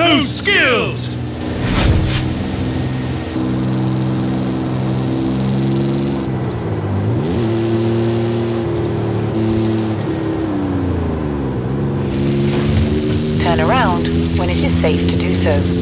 No skills! Turn around when it is safe to do so.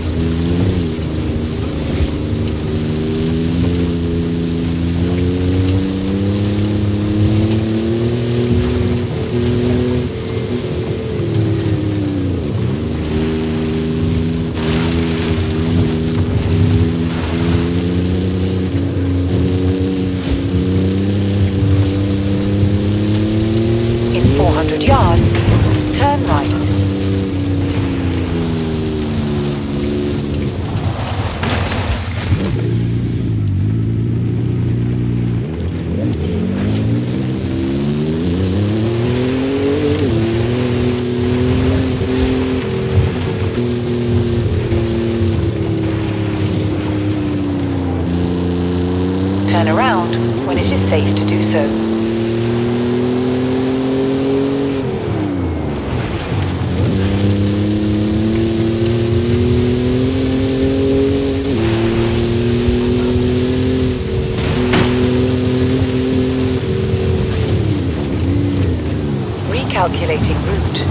In 400 yards, turn right. Turn around when it is safe to do so. Recalculating route.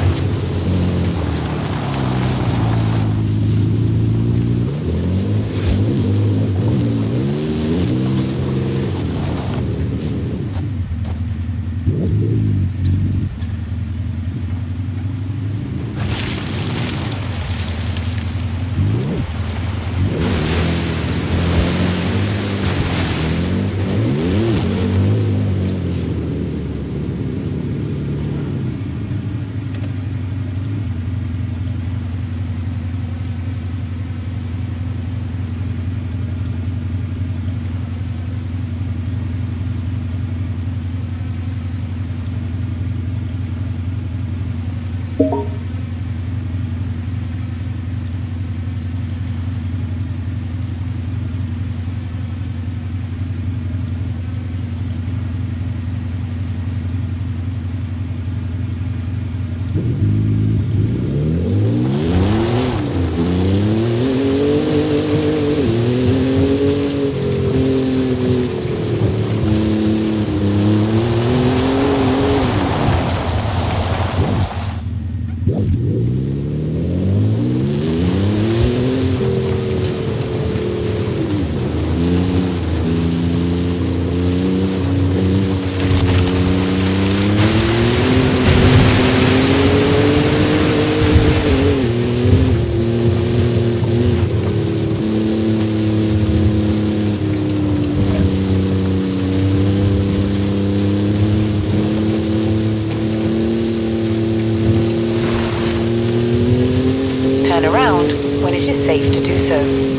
Turn around when it is safe to do so.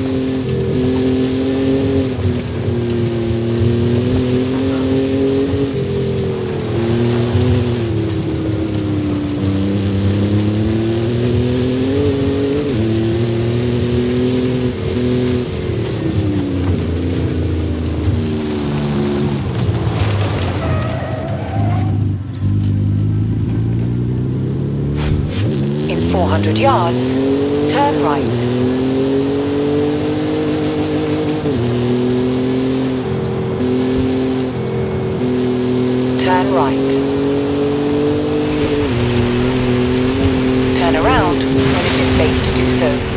In 400 yards, turn right. Turn right. Turn around when it is safe to do so.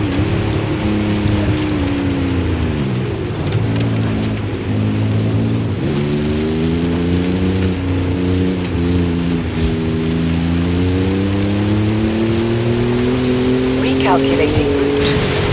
Recalculating route.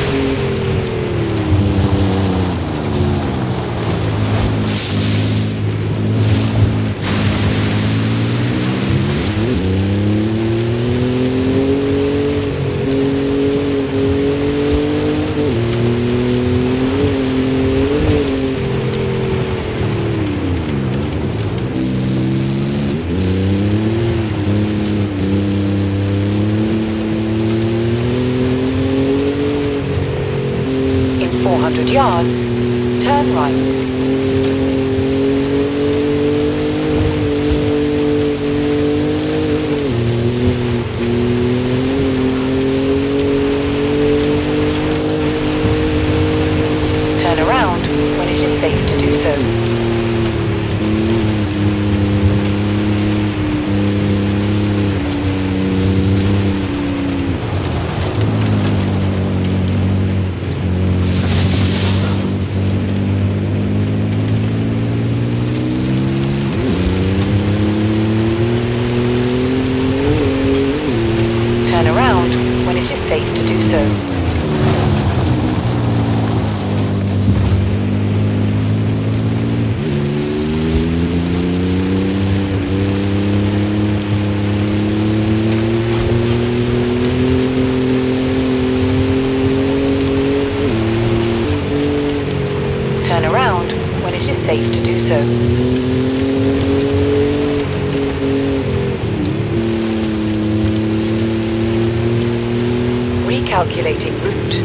In 400 yards, turn right. is safe to do so. Turn around when it is safe to do so. Turn around when it is safe to do so. Recalculating route.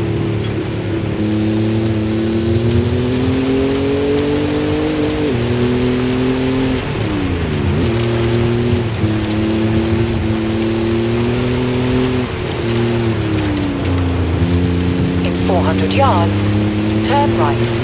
In 400 yards, turn right.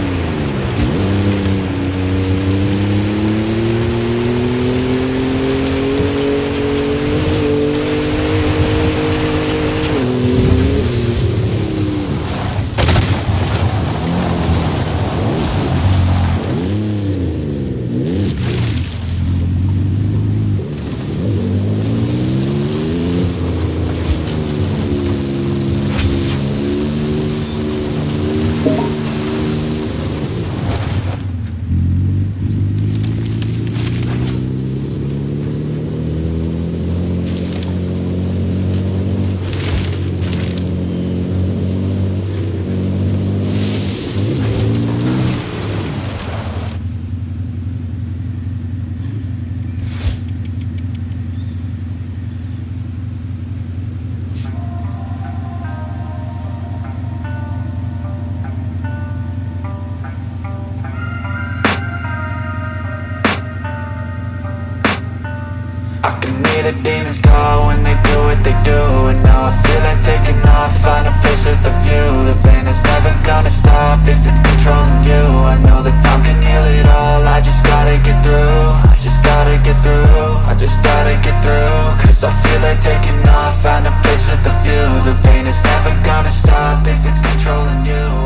I can hear the demons call when they do what they do. And now I feel like taking off, find a place with a view. The pain is never gonna stop if it's controlling you. I know that time can heal it all, I just gotta get through. I just gotta get through, I just gotta get through. Cause I feel like taking off, find a place with a view. The pain is never gonna stop if it's controlling you.